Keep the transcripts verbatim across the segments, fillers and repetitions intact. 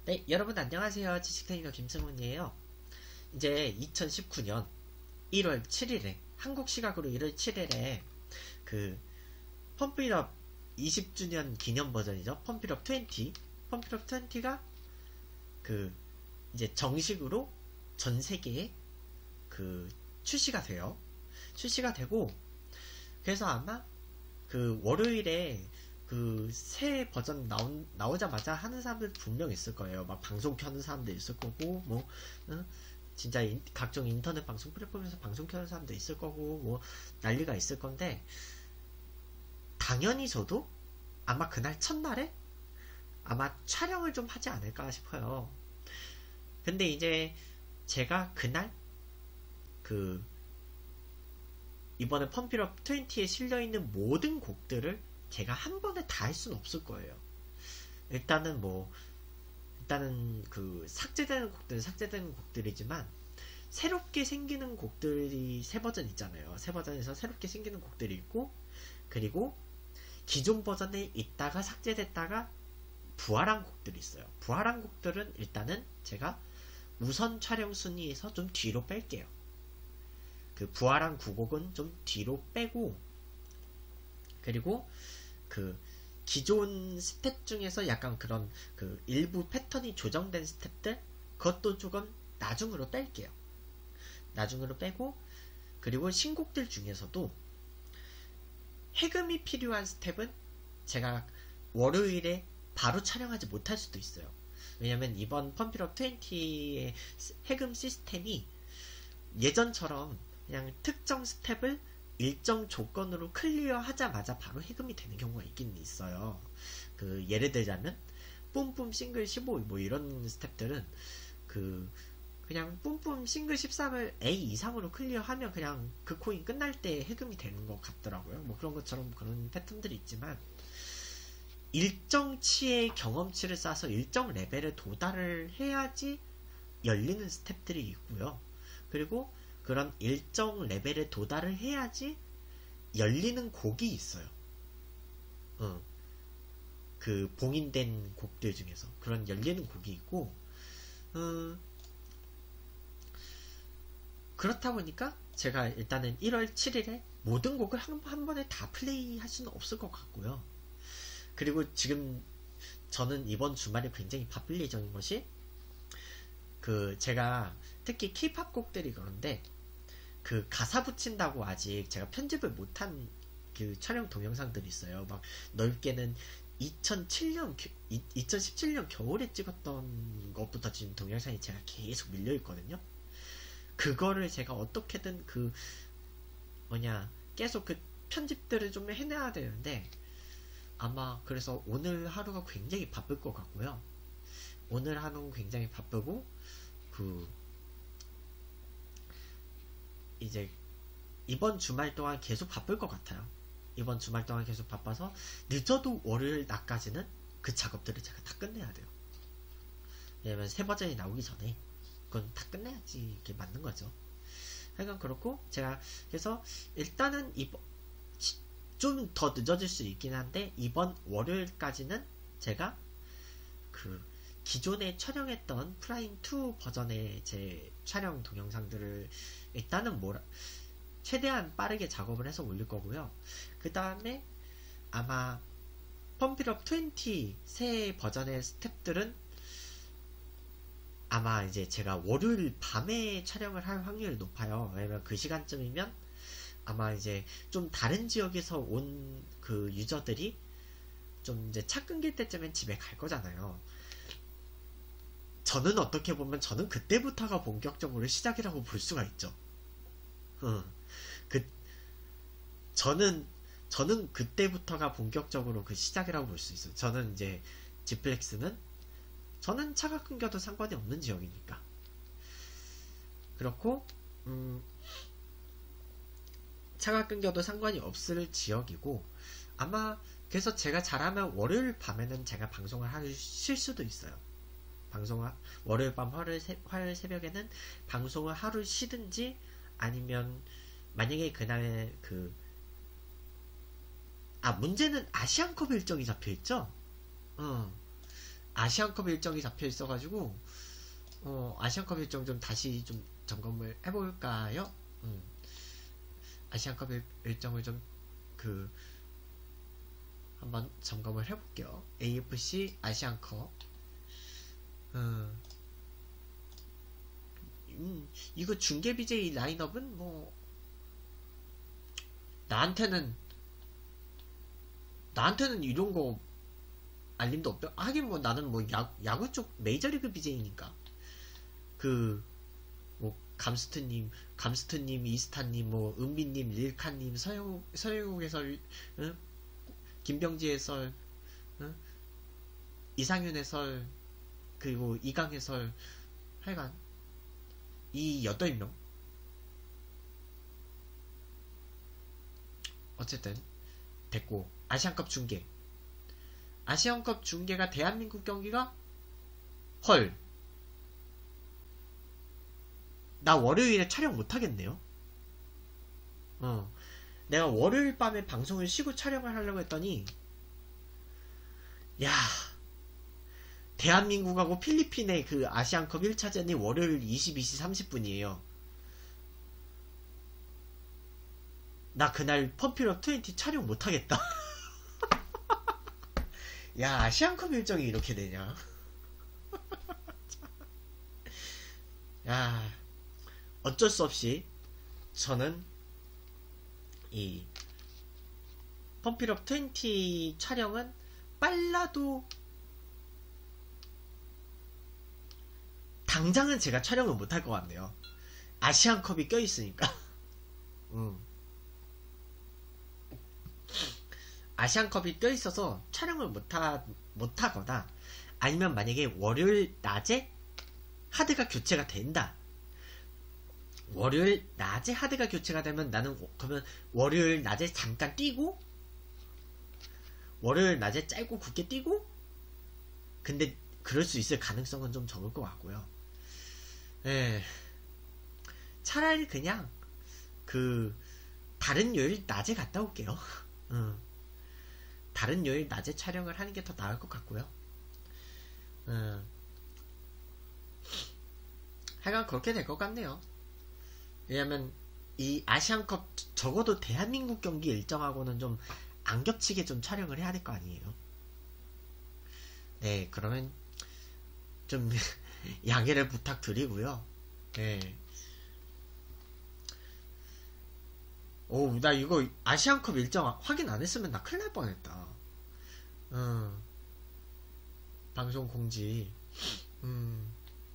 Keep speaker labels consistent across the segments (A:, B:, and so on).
A: 네, 여러분 안녕하세요. 지식테이너 김승훈이에요. 이제 이천십구 년 일월 칠일에 한국 시각으로 일월 칠일에 그 펌프잇업 이십 주년 기념 버전이죠. 펌프잇업 이십. 펌프잇업 이십가 그 이제 정식으로 전 세계에 그 출시가 돼요. 출시가 되고 그래서 아마 그 월요일에 그 새 버전 나오, 나오자마자 하는 사람들 분명 있을 거예요. 막 방송 켜는 사람도 있을 거고, 뭐, 응? 진짜 인, 각종 인터넷 방송 플랫폼에서 방송 켜는 사람도 있을 거고, 뭐, 난리가 있을 건데, 당연히 저도 아마 그날 첫날에 아마 촬영을 좀 하지 않을까 싶어요. 근데 이제 제가 그날 그 이번에 펌프잇업 이십에 실려있는 모든 곡들을 제가 한 번에 다 할 수는 없을 거예요. 일단은 뭐 일단은 그 삭제되는 곡들은 삭제되는 곡들이지만 새롭게 생기는 곡들이 세 버전 있잖아요. 세 버전에서 새롭게 생기는 곡들이 있고, 그리고 기존 버전에 있다가 삭제됐다가 부활한 곡들이 있어요. 부활한 곡들은 일단은 제가 우선 촬영 순위에서 좀 뒤로 뺄게요. 그 부활한 구 곡은 좀 뒤로 빼고, 그리고 그 기존 스텝 중에서 약간 그런 그 일부 패턴이 조정된 스텝들, 그것도 조금 나중으로 뺄게요. 나중으로 빼고, 그리고 신곡들 중에서도 해금이 필요한 스텝은 제가 월요일에 바로 촬영하지 못할 수도 있어요. 왜냐면 이번 펌프잇업 이십의 해금 시스템이 예전처럼 그냥 특정 스텝을 일정 조건으로 클리어 하자마자 바로 해금이 되는 경우가 있긴 있어요. 그 예를 들자면 뿜뿜 싱글 십오 뭐 이런 스텝들은 그 그냥 뿜뿜 싱글 십삼을 A 이상으로 클리어하면 그냥 그 코인 끝날 때 해금이 되는 것 같더라고요. 뭐 그런 것처럼 그런 패턴들이 있지만, 일정치의 경험치를 쌓아서 일정 레벨에 도달을 해야지 열리는 스텝들이 있고요. 그리고 그런 일정 레벨에 도달을 해야지 열리는 곡이 있어요. 어, 그 봉인된 곡들 중에서 그런 열리는 곡이 있고, 어, 그렇다 보니까 제가 일단은 일월 칠일에 모든 곡을 한, 한 번에 다 플레이 할 수는 없을 것 같고요. 그리고 지금 저는 이번 주말에 굉장히 바쁠 예정인 것이, 그 제가 특히 케이팝 곡들이 그런데 그 가사 붙인다고 아직 제가 편집을 못한 그 촬영 동영상들이 있어요. 막 넓게는 이천칠 년 이천십칠 년 겨울에 찍었던 것부터 지금 동영상이 제가 계속 밀려 있거든요. 그거를 제가 어떻게든 그 뭐냐 계속 그 편집들을 좀 해내야 되는데, 아마 그래서 오늘 하루가 굉장히 바쁠 것 같고요. 오늘 하루는 굉장히 바쁘고, 그 이제 이번 주말 동안 계속 바쁠 것 같아요. 이번 주말 동안 계속 바빠서 늦어도 월요일 낮까지는 그 작업들을 제가 다 끝내야 돼요. 왜냐면 새 버전이 나오기 전에 그건 다 끝내야지 이게 맞는 거죠. 하여간 그렇고, 제가 그래서 일단은 이번 좀 더 늦어질 수 있긴 한데 이번 월요일까지는 제가 그 기존에 촬영했던 프라임 투 버전의 제 촬영 동영상들을 일단은 뭐라 최대한 빠르게 작업을 해서 올릴 거고요. 그 다음에 아마 펌프잇업 이십 새 버전의 스텝들은 아마 이제 제가 월요일 밤에 촬영을 할 확률이 높아요. 왜냐면 그 시간쯤이면 아마 이제 좀 다른 지역에서 온 그 유저들이 좀 이제 차 끊길 때쯤엔 집에 갈 거잖아요. 저는 어떻게 보면 저는 그때부터가 본격적으로 시작이라고 볼 수가 있죠. 응. 그 저는 저는 그때부터가 본격적으로 그 시작이라고 볼 수 있어요. 저는 이제 지플렉스는 저는 차가 끊겨도 상관이 없는 지역이니까. 그렇고 음, 차가 끊겨도 상관이 없을 지역이고, 아마 그래서 제가 잘하면 월요일 밤에는 제가 방송을 하실 수도 있어요. 방송을 월요일 밤 화요일, 새, 화요일 새벽에는 방송을 하루 쉬든지, 아니면 만약에 그날 그 아 문제는 아시안컵 일정이 잡혀있죠. 어 아시안컵 일정이 잡혀 있어가지고 어, 아시안컵 일정 좀 다시 좀 점검을 해볼까요? 음, 아시안컵 일, 일정을 좀 그 한번 점검을 해볼게요. 에이에프씨 아시안컵. 음, 음, 이거 중계 비제이 라인업은 뭐 나한테는 나한테는 이런 거 알림도 없죠. 하긴 뭐 나는 뭐 야, 야구 쪽 메이저리그 비제이니까 그 뭐 감스트님, 감스트님, 이스타님, 뭐 은비님, 릴카님, 서영 서영욱 해설, 응? 김병지 해설, 응? 이상윤 해설, 그리고 이강 해설, 하여간 이 여덟 명 어쨌든 됐고 아시안컵 중계, 아시안컵 중계가 대한민국 경기가 헐. 나 월요일에 촬영 못하겠네요. 어. 내가 월요일 밤에 방송을 쉬고 촬영을 하려고 했더니, 야, 대한민국하고 필리핀의 그 아시안컵 일 차전이 월요일 이십이 시 삼십 분이에요. 나 그날 펌필업 이십 촬영 못하겠다. 야, 아시안컵 일정이 이렇게 되냐? 야, 어쩔 수 없이 저는 이 펌필업 이십 촬영은 빨라도 당장은 제가 촬영을 못할 것 같네요. 아시안컵이 껴있으니까. 음. 아시안컵이 껴있어서 촬영을 못하, 못하거나 아니면 만약에 월요일 낮에 하드가 교체가 된다. 월요일 낮에 하드가 교체가 되면 나는 그러면 월요일 낮에 잠깐 뛰고 월요일 낮에 짧고 굵게 뛰고 근데 그럴 수 있을 가능성은 좀 적을 것 같고요. 예. 차라리 그냥 그 다른 요일 낮에 갔다 올게요. 음. 다른 요일 낮에 촬영을 하는 게 더 나을 것 같고요. 음. 하여간 그렇게 될 것 같네요. 왜냐면 이 아시안컵 적어도 대한민국 경기 일정하고는 좀 안 겹치게 좀 촬영을 해야 될 거 아니에요. 네, 그러면 좀 양해를 부탁드리고요. 네. 오, 나 이거 아시안컵 일정 확인 안 했으면 나 큰일 날 뻔했다. 음, 방송 공지. 음,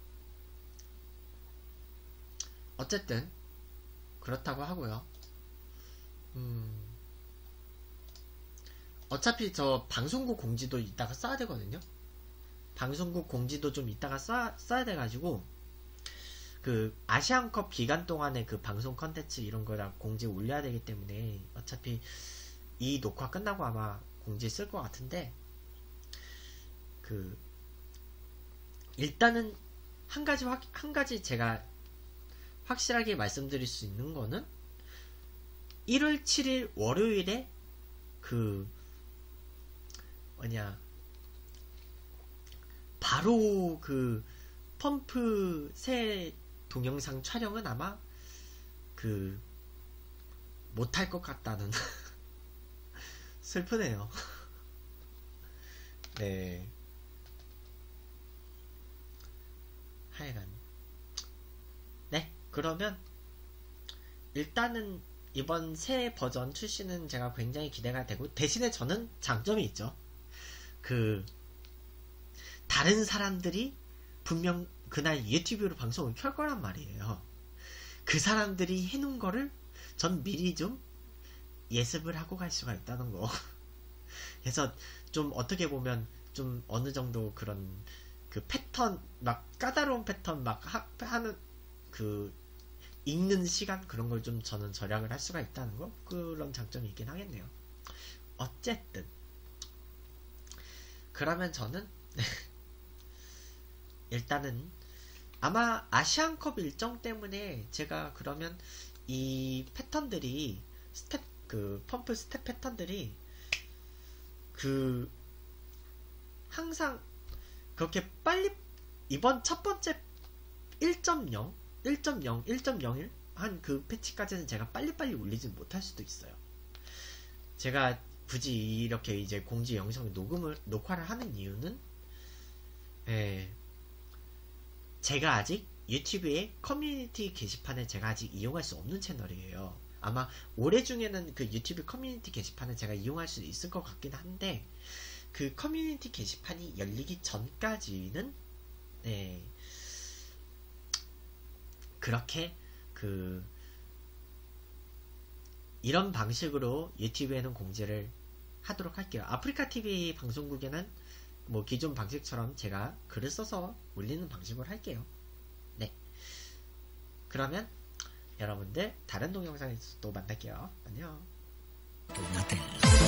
A: 어쨌든 그렇다고 하고요. 음, 어차피 저 방송국 공지도 이따가 써야 되거든요. 방송국 공지도 좀 이따가 써, 써야 돼가지고 그 아시안컵 기간 동안에 그 방송 컨텐츠 이런 거랑 공지 올려야 되기 때문에 어차피 이 녹화 끝나고 아마 공지 쓸 것 같은데 그 일단은 한 가지 확, 한 가지 제가 확실하게 말씀드릴 수 있는 거는 일월 칠일 월요일에 그 뭐냐 바로 그 펌프 새 동영상 촬영은 아마 그 못할 것 같다는 슬프네요. 네. 하여간 네 그러면 일단은 이번 새 버전 출시는 제가 굉장히 기대가 되고 대신에 저는 장점이 있죠. 그 다른 사람들이 분명 그날 유튜브로 방송을 켤 거란 말이에요. 그 사람들이 해놓은 거를 전 미리 좀 예습을 하고 갈 수가 있다는 거. 그래서 좀 어떻게 보면 좀 어느 정도 그런 그 패턴 막 까다로운 패턴 막 하, 하는 그 읽는 시간 그런 걸 좀 저는 절약을 할 수가 있다는 거 그런 장점이 있긴 하겠네요. 어쨌든 그러면 저는 일단은 아마 아시안컵 일정 때문에 제가 그러면 이 패턴들이 스텝 그 펌프 스텝 패턴들이 그 항상 그렇게 빨리 이번 첫 번째 일 점 영, 일 점 영, 일 점 영일 한 그 패치까지는 제가 빨리빨리 올리지 못할 수도 있어요. 제가 굳이 이렇게 이제 공지 영상을 녹음을 녹화를 하는 이유는 예, 제가 아직 유튜브의 커뮤니티 게시판을 제가 아직 이용할 수 없는 채널이에요. 아마 올해 중에는 그 유튜브 커뮤니티 게시판을 제가 이용할 수 있을 것 같긴 한데 그 커뮤니티 게시판이 열리기 전까지는 네, 그렇게 그 이런 방식으로 유튜브에는 공지를 하도록 할게요. 아프리카티비 방송국에는 뭐 기존 방식처럼 제가 글을 써서 올리는 방식으로 할게요. 네. 그러면 여러분들 다른 동영상에서 또 만날게요. 안녕.